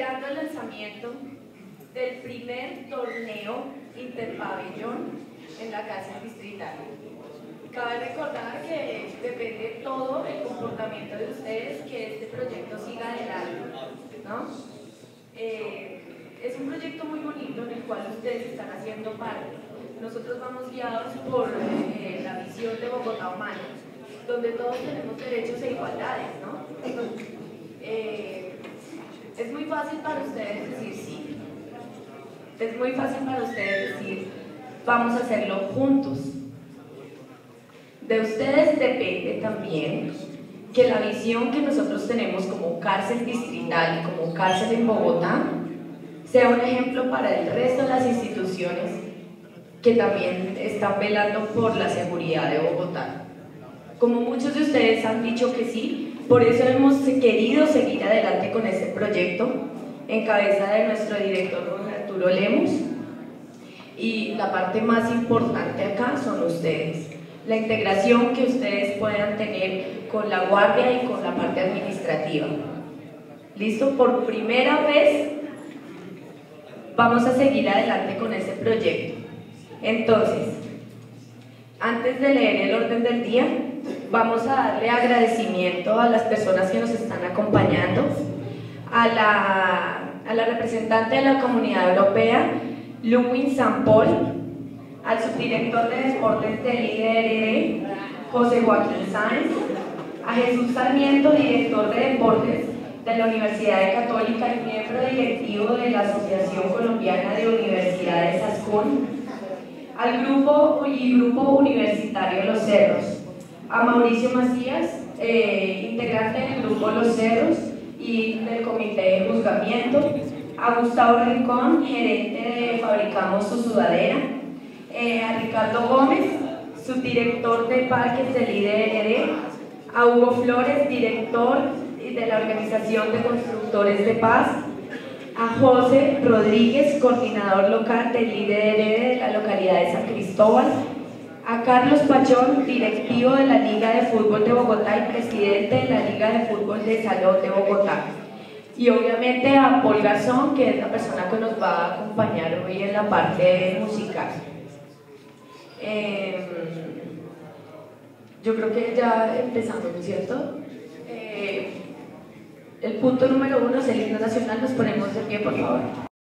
celebrando el lanzamiento del primer torneo interpabellón en la cárcel distrital. Cabe recordar que depende todo el comportamiento de ustedes que este proyecto siga adelante, ¿no? Es un proyecto muy bonito en el cual ustedes están haciendo parte. Nosotros vamos guiados por la visión de Bogotá Humana, donde todos tenemos derechos e igualdades, ¿no? Es muy fácil para ustedes decir sí. Es muy fácil para ustedes decir vamos a hacerlo juntos. De ustedes depende también que la visión que nosotros tenemos como cárcel distrital, como cárcel en Bogotá, sea un ejemplo para el resto de las instituciones que también están velando por la seguridad de Bogotá. Como muchos de ustedes han dicho que sí, por eso hemos querido seguir adelante con este proyecto, en cabeza de nuestro director Arturo Lemos, y la parte más importante acá son ustedes. La integración que ustedes puedan tener con la guardia y con la parte administrativa. ¿Listo? Por primera vez vamos a seguir adelante con este proyecto. Entonces, antes de leer el orden del día, vamos a darle agradecimiento a las personas que nos están acompañando, a la representante de la Comunidad Europea, Ludwig Sampol, al subdirector de Deportes del IDRD, José Joaquín Sáenz, a Jesús Sarmiento, director de Deportes de la Universidad Católica y miembro directivo de la Asociación Colombiana de Universidades ASCUN, al grupo universitario Los Cerros, a Mauricio Macías, integrante del grupo Los Cerros y del comité de juzgamiento, a Gustavo Rincón, gerente de Fabricamos Su Sudadera, a Ricardo Gómez, subdirector de parques del IDRD, a Hugo Flores, director de la Organización de Constructores de Paz, a José Rodríguez, coordinador local del IDRD de la localidad de San Cristóbal, a Carlos Pachón, directivo de la Liga de Fútbol de Bogotá y presidente de la Liga de Fútbol de Salón de Bogotá. Y obviamente a Paul Garzón, que es la persona que nos va a acompañar hoy en la parte musical. Yo creo que ya empezamos, ¿no es cierto? El punto número 1 es el himno nacional. Nos ponemos de pie, por favor.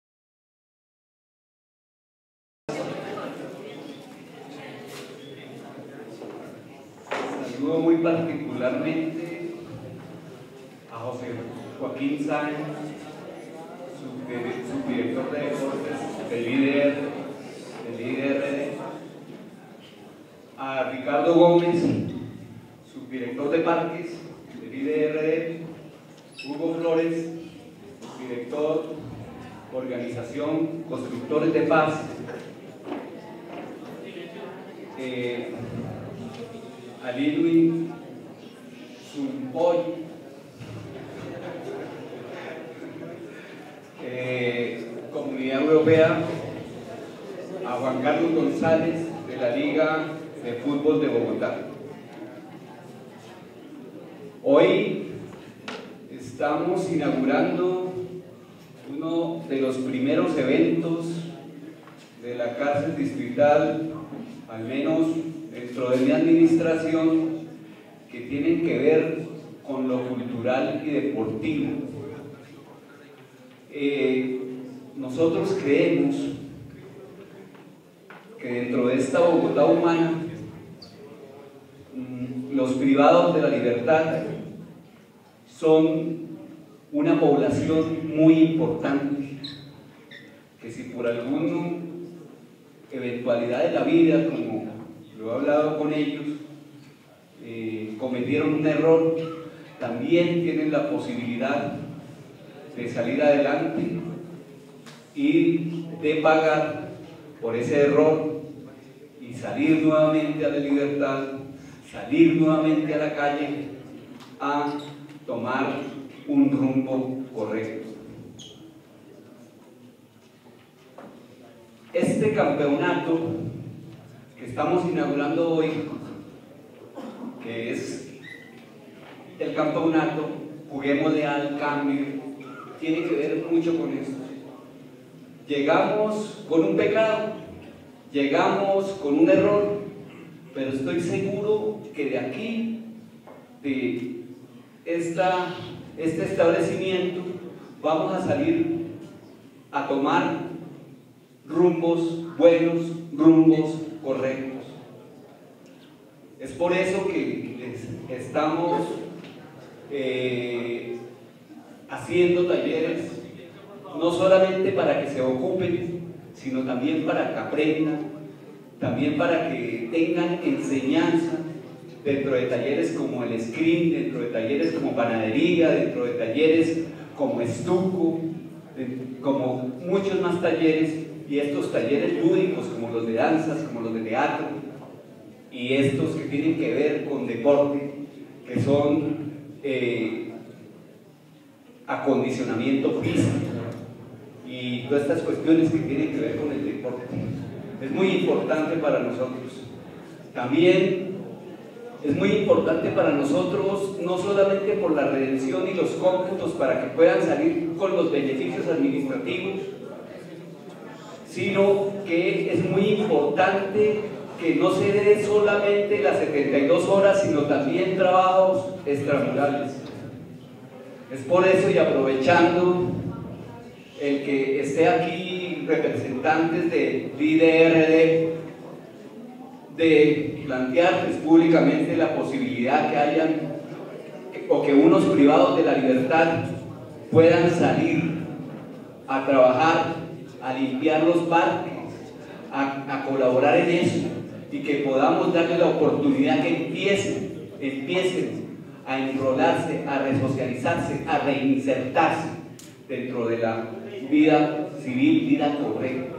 Saludo muy particularmente a José Joaquín Sáenz, subdirector de Deportes del IDRD, a Ricardo Gómez, subdirector de Parques del IDRD, Hugo Flores, director de Organización Constructores de Paz, a Ludwig Sampol, Comunidad Europea, a Juan Carlos González de la Liga de Fútbol de Bogotá. Hoy estamos inaugurando uno de los primeros eventos de la cárcel distrital, al menos dentro de mi administración, que tienen que ver con lo cultural y deportivo. Nosotros creemos que dentro de esta Bogotá humana, los privados de la libertad son una población muy importante, que si por alguna eventualidad de la vida, como lo he hablado con ellos, cometieron un error, también tienen la posibilidad de salir adelante y de pagar por ese error y salir nuevamente a la libertad, salir nuevamente a la calle a tomar un rumbo correcto. Este campeonato que estamos inaugurando hoy, que es el campeonato Juguémosle al Cambio, tiene que ver mucho con esto. Llegamos con un pecado, llegamos con un error, pero estoy seguro que de aquí, de este establecimiento, vamos a salir a tomar rumbos buenos, rumbos correctos. Es por eso que estamos haciendo talleres, no solamente para que se ocupen, sino también para que aprendan, también para que tengan enseñanza dentro de talleres como el screen, dentro de talleres como panadería, dentro de talleres como estuco, como muchos más talleres, y estos talleres lúdicos como los de danzas, como los de teatro, y estos que tienen que ver con deporte, que son acondicionamiento físico y todas estas cuestiones que tienen que ver con el deporte. Es muy importante para nosotros. También es muy importante para nosotros, no solamente por la redención y los cómputos para que puedan salir con los beneficios administrativos, sino que es muy importante que no se dé solamente las 72 horas, sino también trabajos extramurales. Es por eso, y aprovechando el que esté aquí representantes de IDRD, de plantearles públicamente la posibilidad que hayan, o que unos privados de la libertad puedan salir a trabajar, a limpiar los parques, a colaborar en eso, y que podamos darle la oportunidad que empiecen a enrolarse, a resocializarse, a reinsertarse dentro de la vida civil, vida correcta.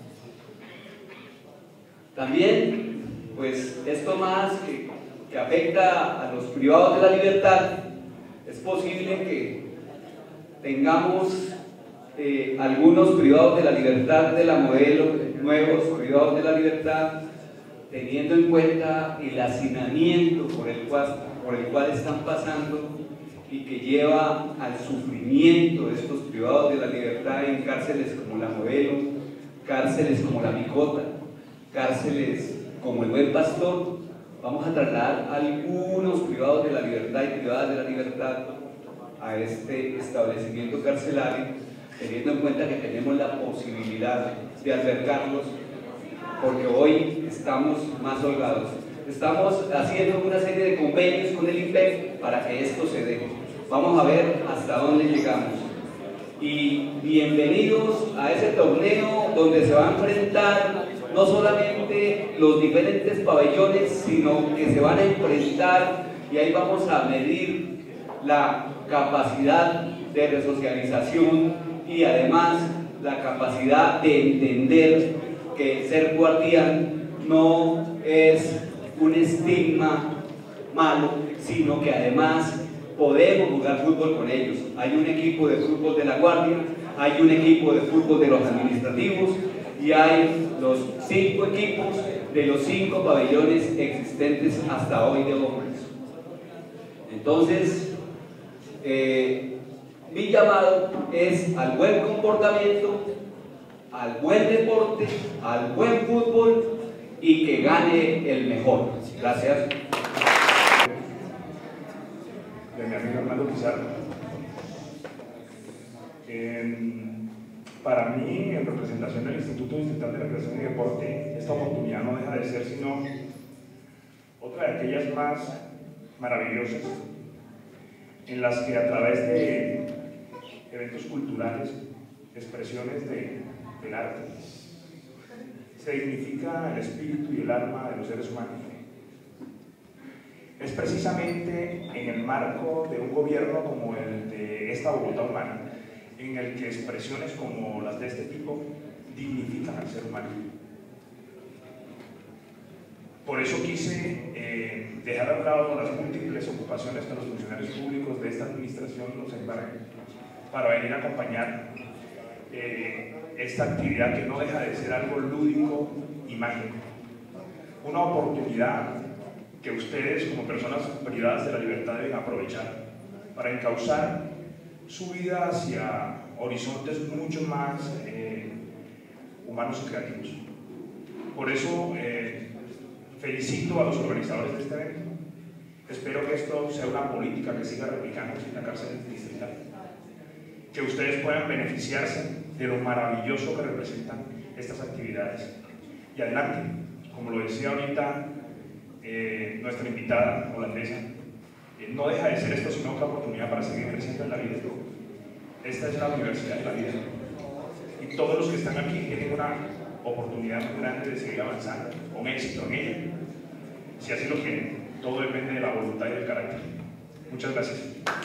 También, pues esto más que afecta a los privados de la libertad, es posible que tengamos algunos privados de la libertad de la modelo, nuevos privados de la libertad, teniendo en cuenta el hacinamiento por el cual están pasando y que lleva al sufrimiento de estos privados de la libertad en cárceles como la Modelo, cárceles como la Picota, cárceles como el Buen Pastor. Vamos a trasladar a algunos privados de la libertad y privadas de la libertad a este establecimiento carcelario, teniendo en cuenta que tenemos la posibilidad de albergarlos, porque hoy estamos más holgados. Estamos haciendo una serie de convenios con el INPEC para que esto se dé. Vamos a ver hasta dónde llegamos. Y bienvenidos a ese torneo donde se va a enfrentar no solamente los diferentes pabellones, sino que se van a enfrentar, y ahí vamos a medir la capacidad de resocialización y además la capacidad de entender que ser guardián no es un estigma malo, sino que además podemos jugar fútbol con ellos. Hay un equipo de fútbol de la guardia, hay un equipo de fútbol de los administrativos y hay los 5 equipos de los 5 pabellones existentes hasta hoy de hombres. Entonces, mi llamado es al buen comportamiento, al buen deporte, al buen fútbol, y que gane el mejor. Gracias. De mi amigo Armando Pizarro. Para mí, en representación del Instituto Distrital de Recreación y Deporte, esta oportunidad no deja de ser sino otra de aquellas más maravillosas en las que a través de eventos culturales, expresiones del arte, se dignifica el espíritu y el alma de los seres humanos. Es precisamente en el marco de un gobierno como el de esta Bogotá humana, en el que expresiones como las de este tipo dignifican al ser humano. Por eso quise dejar a un lado las múltiples ocupaciones que los funcionarios públicos de esta administración nos embargan para venir a acompañar esta actividad que no deja de ser algo lúdico y mágico. Una oportunidad que ustedes, como personas privadas de la libertad, deben aprovechar para encauzar su vida hacia horizontes mucho más humanos y creativos. Por eso felicito a los organizadores de este evento. Espero que esto sea una política que siga replicándose en la cárcel distrital, que ustedes puedan beneficiarse de lo maravilloso que representan estas actividades. Y adelante, como lo decía ahorita nuestra invitada holandesa, no deja de ser esto sino otra oportunidad para seguir creciendo en la vida. Esta es la universidad de la vida y todos los que están aquí tienen una oportunidad muy grande de seguir avanzando con éxito en ella, si así lo quieren. Todo depende de la voluntad y del carácter. Muchas gracias.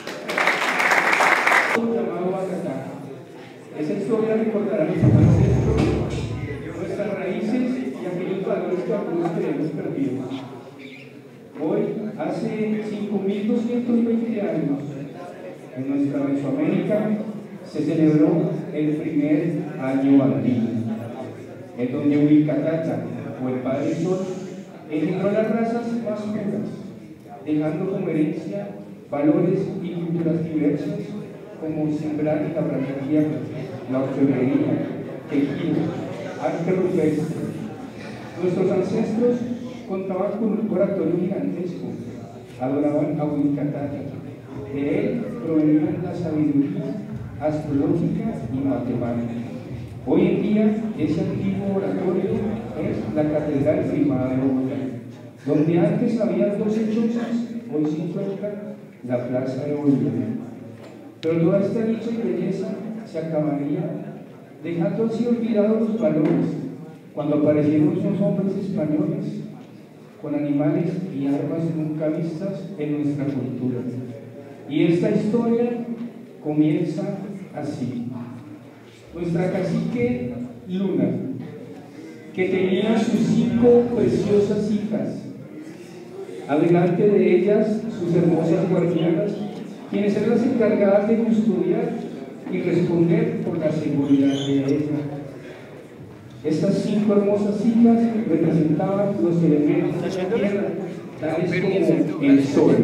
Llamado Acatá. Esa historia recordará nuestros ancestros, nuestras raíces y aquellos valores que algunos creemos perdidos. Hoy, hace 5.220 años, en nuestra Mesoamérica se celebró el primer año andino, en donde Huilcatata, o el Padre Sol, engendró las razas más puras, dejando como herencia valores y culturas diversas como sembrar y labrar la tierra, la orfebrería, tejido, arte rupestre. Nuestros ancestros contaban con un oratorio gigantesco, adoraban a Huilcatata. De él provenían la sabiduría astrológica y matemática. Hoy en día, ese antiguo oratorio es la Catedral Primada de Bogotá, donde antes había 12 chozas, hoy se encuentra la Plaza de Bolívar. Pero toda esta dicha y belleza se acabaría, dejando así olvidados los valores, cuando aparecieron esos hombres españoles, con animales y armas nunca vistas en nuestra cultura. Y esta historia comienza así. Nuestra cacique Luna, que tenía sus 5 preciosas hijas, adelante de ellas sus hermosas guardianas, quienes eran las encargadas de custodiar y responder por la seguridad de ella. Estas 5 hermosas hijas representaban los elementos de la tierra, tales como el sol,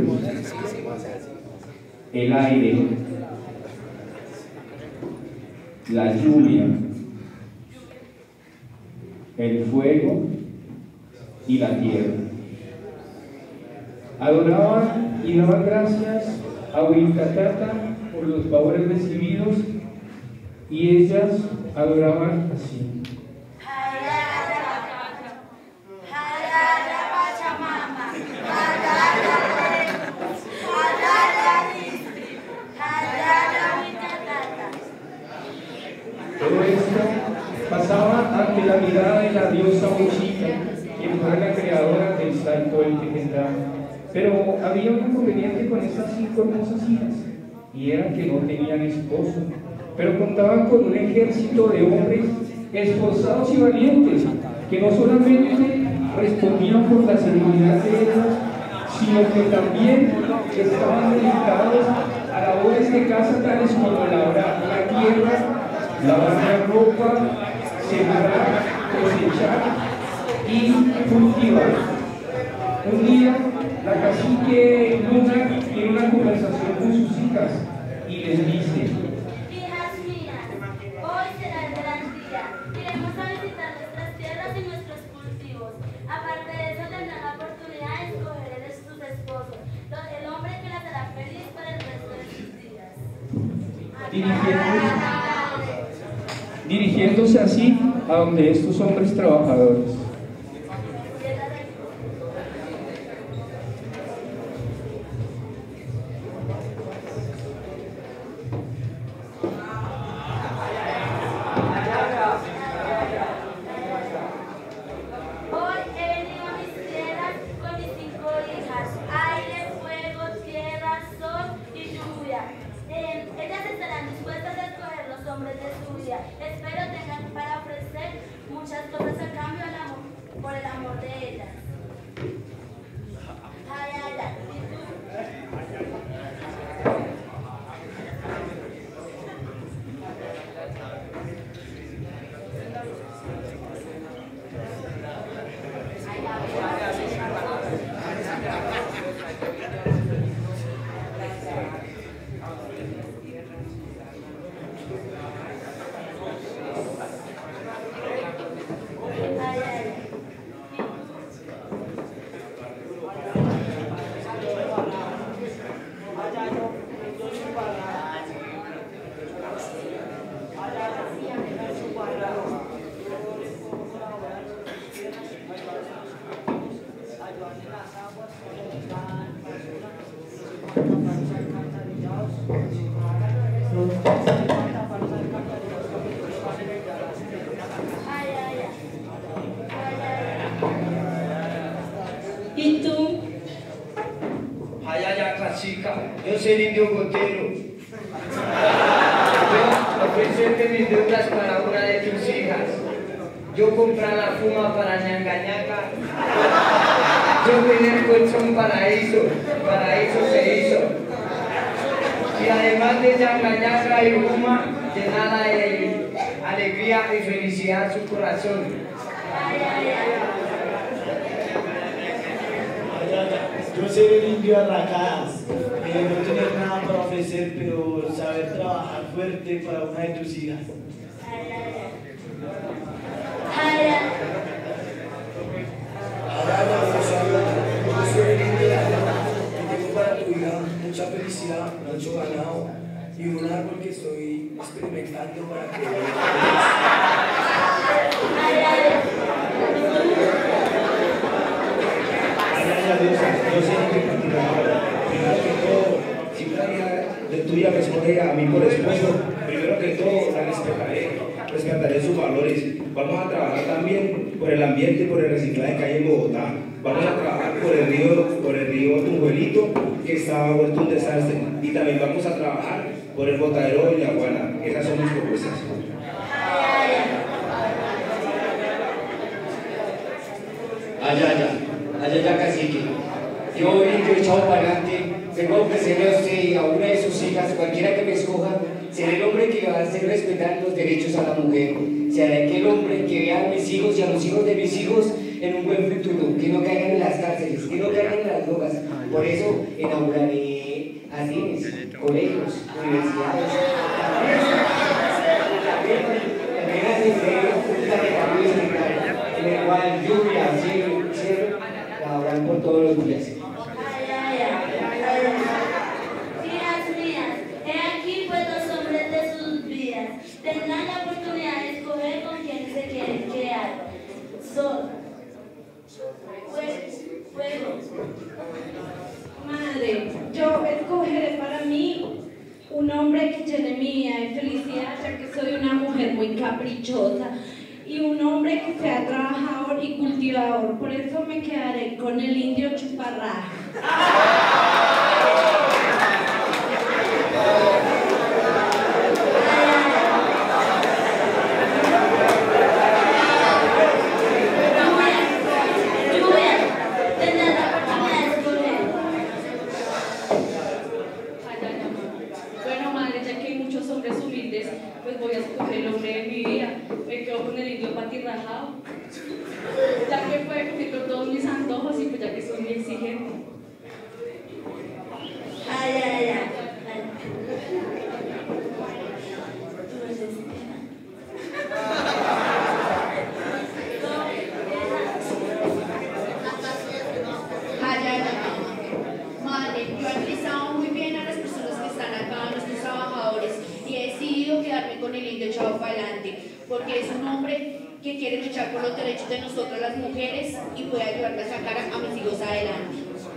el aire, la lluvia, el fuego y la tierra. Adoraban y daban gracias a Huilcatata por los favores recibidos, y ellas adoraban así. Todo esto pasaba ante la mirada de la diosa Mochita, quien fue la creadora del salto del Tequendama. Pero había un inconveniente con estas 5 hermosas hijas, y era que no tenían esposo, pero contaban con un ejército de hombres esforzados y valientes, que no solamente respondían por la seguridad de ellas, sino que también estaban dedicados a labores de casa tales como labrar la tierra, lavar la ropa, sembrar, cosechar y cultivar. Un día, la cacique Luna tiene una conversación con sus hijas y les dice: hijas mías, hoy será el gran día. Iremos a visitar nuestras tierras y nuestros cultivos. Aparte de eso, tendrán la oportunidad de escoger sus esposos, el hombre que las hará feliz para el resto de sus días. Dirigiéndose así a donde estos hombres trabajadores. Espero tengan para ofrecer muchas cosas a cambio por el amor de ellas. ¿Y tú? Ay, cacica, yo soy el indio gotero. Yo ofrecerte mis deudas para una de tus hijas. Yo comprar la fuma para ñanga ñanga. Yo tener colchón paraíso se hizo. Y además de ñanga ñanga y fuma, llenada de alegría y felicidad su corazón. Yo soy el indio Arracadas, no tener nada para ofrecer, pero saber trabajar fuerte para una de tus hijas. Yo soy el indio Arracadas y tengo para tu hija mucha felicidad, mucho ganado y un árbol que estoy experimentando para que Yo sé que primero que todo, si una hija de tuya me escoge a mí por esposo, primero que todo la respetaré sus valores. Vamos a trabajar también por el ambiente y por el reciclaje que hay en Bogotá. Vamos a trabajar por el río Tunjuelito, que está vuelto un desastre. Y también vamos a trabajar por el botadero de Villaguana. Esas son mis propuestas. Allá, cacique. Yo, indio echado para adelante, vengo a ofrecerle a usted y a una de sus hijas, cualquiera que me escoja, seré el hombre que va a hacer respetar los derechos a la mujer. Seré aquel hombre que vea a mis hijos y a los hijos de mis hijos en un buen futuro, que no caigan en las cárceles, que no caigan en las drogas. Por eso inauguraré así colegios, universidades. En el cual lluvia, cielo, laboral por todos los días. Hijas mías, he aquí pues los hombres de sus vidas tendrán la oportunidad de escoger con quién se quieren quedar. Fuego. Madre, yo escogeré para mí un hombre que llene mi vida de felicidad, ya que soy una mujer muy caprichosa, y un hombre que sea trabajador y cultivador. Por eso me quedaré con el indio Chuparraja. Bueno, madre, ya que hay muchos hombres humildes, pues voy a escoger el hombre de mi vida. Me quedo con el indio patirrajado, ya que puede cumplir con todos mis antojos y pues ya que soy muy exigente. Madre, yo he analizado muy bien a las personas que están acá, a nuestros trabajadores, y he decidido quedarme con el indio echado para adelante, porque es un hombre que quiere luchar por los derechos de nosotras las mujeres y puede ayudarme a sacar a mis hijos adelante.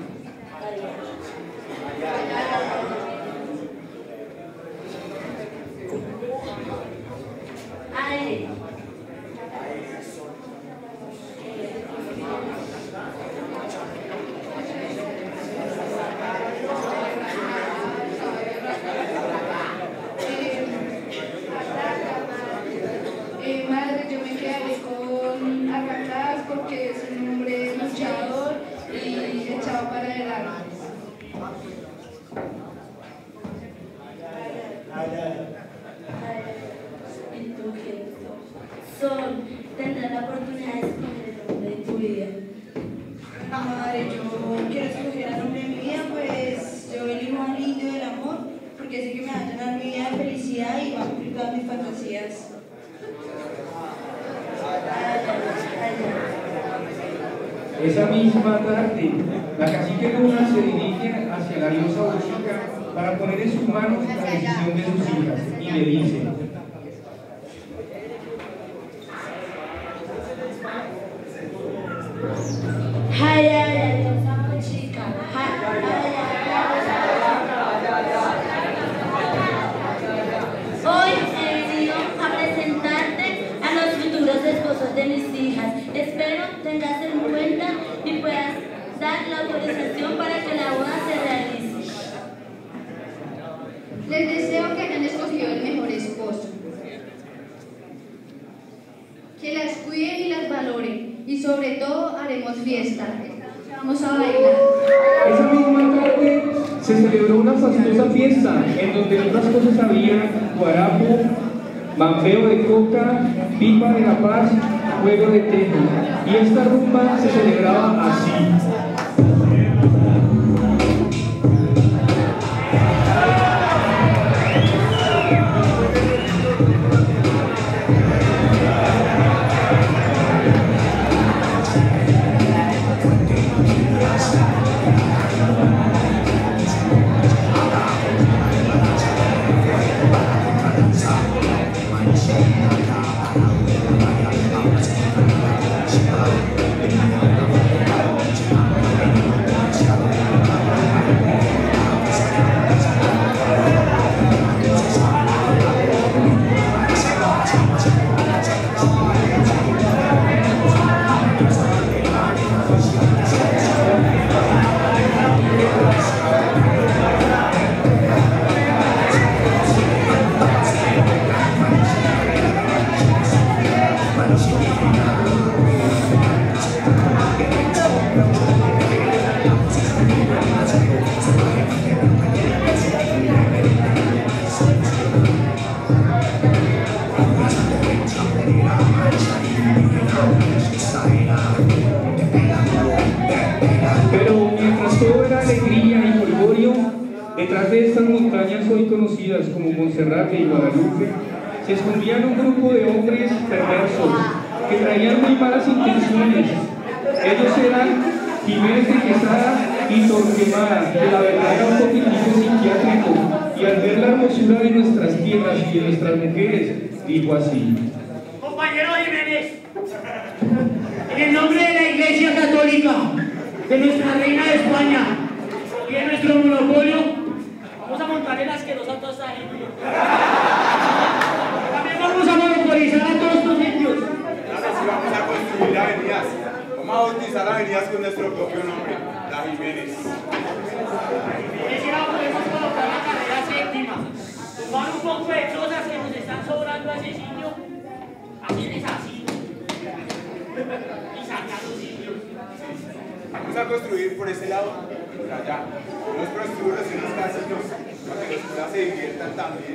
Madre, yo me quedaré con Arracadas porque es un hombre luchador y echado para adelante. ¿Y tú qué? Tendrás la oportunidad de escoger el hombre de tu vida. Madre, yo quiero escoger al hombre de mi vida, pues yo elijo al indio del amor porque sé que me va a llenar mi vida de felicidad y va a cumplir todas mis fantasías. Esa misma tarde, la cacique Luna se dirige hacia la diosa Bochica para poner en sus manos la decisión de sus hijas y le dice: Diosa Bochica. sobre todo haremos fiesta. Vamos a bailar. Esa misma tarde se celebró una fastuosa fiesta en donde otras cosas había guarapo, mambeo de coca, pipa de la paz, juego de tejo. Y esta rumba se celebraba así. Pero mientras todo era alegría y jolgorio, detrás de estas montañas hoy conocidas como Monserrate y Guadalupe, se escondían un grupo de hombres perversos que traían muy malas intenciones. Ellos eran Jiménez de Quesada y Torquemada, que la verdad era un cognitivo psiquiátrico, y al ver la hermosura de nuestras tierras y de nuestras mujeres, dijo así: Compañero Jiménez, en el nombre de la Iglesia Católica, de nuestra Reina de España y de nuestro monopolio, vamos a montarle las asquerosa a toda esta gente. También vamos a monopolizar a todos estos indios. Ahora sí vamos a construir avenidas. Vamos a bautizar avenidas con nuestro propio nombre, la Jiménez. Quisiera podemos colocar la carrera séptima, tomar un poco de chozas que nos están sobrando a ese sitio, hacerles así y sacar los indios. Vamos a construir por ese lado, por allá, unos prostíbulos y unos casinos para que los curas se diviertan también.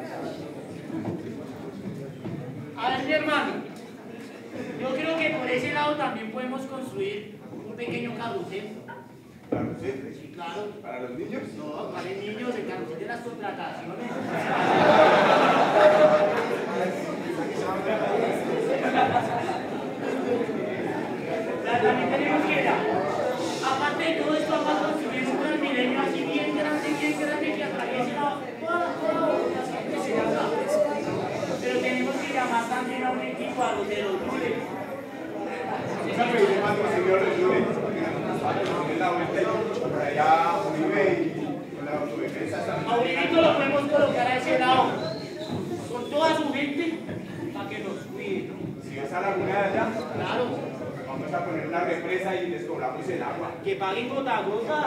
A ver, mi hermano, yo creo que por ese lado también podemos construir un pequeño carrusel. ¿Carrusel? Sí, claro. ¿Para los niños? No, para los niños, el carrusel de las contrataciones. También tenemos que ir. Aparte de todo esto, vamos a construir un Transmilenio así bien grande que atraviese toda la ciudad. Pero tenemos que llamar también a un equipo, a los de los lunes. Vamos a pedirle patrocinio a los lunes, porque nos patrocinen la vuelta y por allá Uribe y con la autodefensa también. A Uribito lo podemos colocar a ese lado, con toda su gente, para que nos cuide. Si esa laguna de allá, claro. Vamos a poner una represa y les cobramos el agua. Que paguen gota a gota.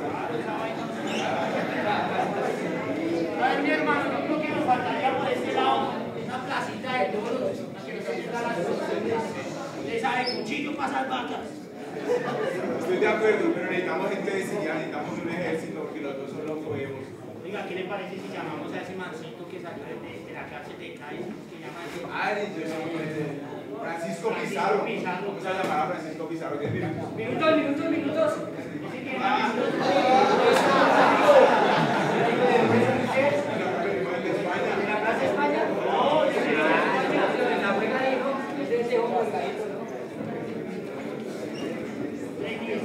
A ver, mi hermano, yo creo que nos faltaría por este lado una placita de toros para que nos ayude a las cosas. Le sabe cuchillo para esas vacas. Estoy de acuerdo, pero necesitamos gente decidida, necesitamos un ejército porque los dos solo podemos. Oiga, ¿qué le parece si llamamos a ese mancito que salió de la cárcel de Cali? Que llama ese... Ay, yo no Francisco Pizarro. Vamos a llamar a Francisco Pizarro. 10 minutos. Minutos. ¿En la Plaza España? No, en la abuela dijo, es de ese hombre colgadito, ¿no? 3:10.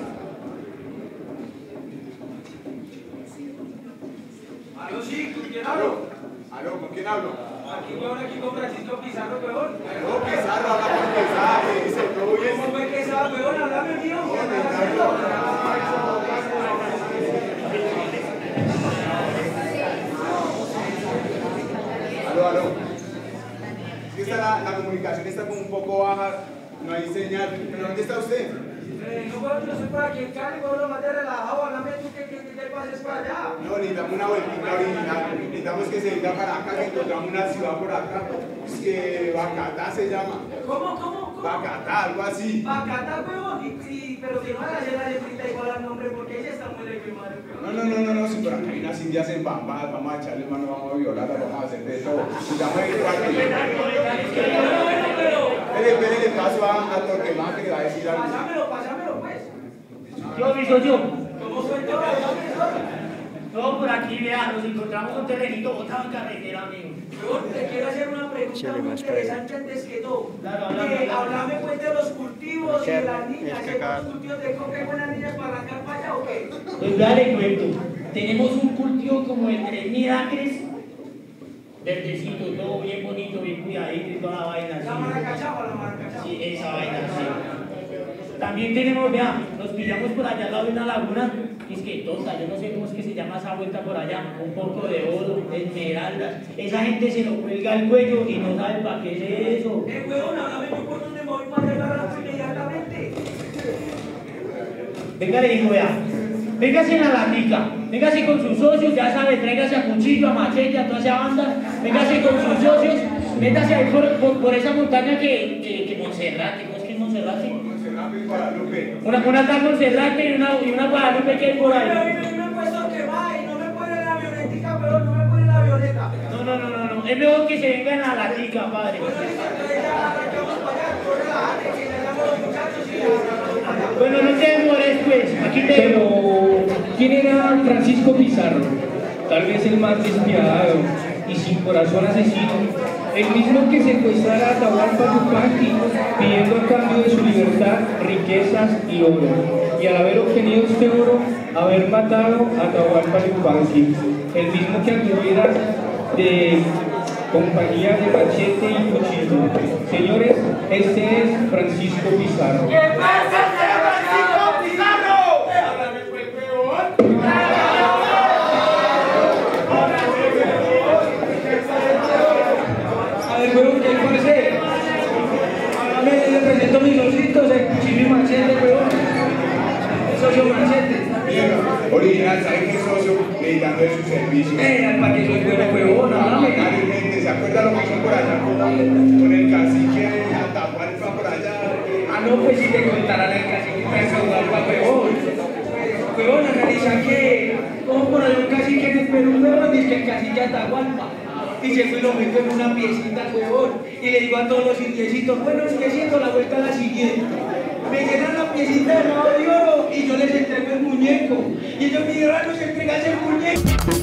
Aló, sí, ¿con quién hablo? Aló, ¿con quién hablo? Aquí con Francisco Pizarro, weón. No, Pizarro, habla con Pizarro, dice, todo bien. ¿Cómo fue que esa, weón? Háblame mío. Aló. Es que la comunicación está como un poco baja, no hay señal. ¿Pero dónde está usted? Yo soy por aquí en Cali, weón, más de relajado. Háblame tú que pases para allá. No, necesitamos una vueltita original. Necesitamos que se venga para acá, que encontramos una ciudad por acá. Es que Bacatá se llama. ¿Cómo? Bacatá, algo así. Bacatá, huevón, pero que no haga hacer la letrita igual al nombre porque ella está muy lejos, madre. No, si por acá hay unas indias en Bambas, vamos a echarle mano, vamos a violarla, vamos a hacer de todo. Espere, le paso a Torquemán que le va a decir algo. Pásamelo, pues. Yo, mi socio. ¿Cómo fue todo? No, por aquí, vea, nos encontramos un terrenito botado en carretera, amigo. Te quiero hacer una pregunta muy interesante antes que todo. Háblame pues de los cultivos, de las niñas, ¿los cultivos de coca y buenas niñas para arrancar para allá o qué? Pues ya le cuento, tenemos un cultivo como de 3.000 acres, verdecito, todo bien bonito, bien cuidadito y toda la vaina. La maracachapa. Sí, esa vaina, sí. También tenemos, vea, nos pillamos por allá al lado de una laguna, y es que tonta, yo no sé cómo es que se llama esa vuelta por allá, un poco de oro, esmeraldas, esa gente se lo cuelga al cuello y no sabe para qué es eso. Huevón, háblame yo por dónde me voy para agarrarlo inmediatamente. Venga, le digo, vea, véngase en la latica, véngase con sus socios, ya sabe, tráigase a cuchillo, a machete, a toda esa banda, véngase con sus socios, métase ahí por esa montaña que Monserrate, ¿cómo es que es Monserrate? Una tal Monserrate y una Guadalupe que hay por ahí. No me puesto que va y no me pone la avionetica, pero no me pone la avioneta. No, es mejor que se vengan a la latica, padre. Bueno, no te demores, pues, aquí te... Pero, ¿quién era Francisco Pizarro? Tal vez el más despiadado y sin corazón asesino. El mismo que secuestrara a Atahualpa Yupanqui, pidiendo a cambio de su libertad riquezas y oro. Y al haber obtenido este oro, haber matado a Atahualpa Yupanqui. El mismo que anduviera de compañía de machete y cuchillo. Señores, este es Francisco Pizarro. ¿Qué pasa, Francisco Pizarro? Háblame, pues, peor. A ver, huevón, ¿qué parece? Háblame, le presento mis ositos, el cuchillo y machete, huevón. El socio machete. Original, ¿sabe qué socio? Necesitando de su servicio. ¿Para qué soy bueno, huevón? Háblame. ¿Se acuerda lo que hizo por allá con el cacique de Atahualpa por allá? Ah, no, pues si te contaran el cacique de Atahualpa, huevón. Huevón, analiza que, como por ahí un cacique en el Perú, huevón, dice que el cacique de Atahualpa. Y se fue y lo metió en una piecita, huevón. Y le digo a todos los indiecitos, bueno, indiecitos, la vuelta a la siguiente. Me llenan la piecita de nuevo de oro y yo les entrego el muñeco. Y ellos me dijeron, nos entregas el muñeco.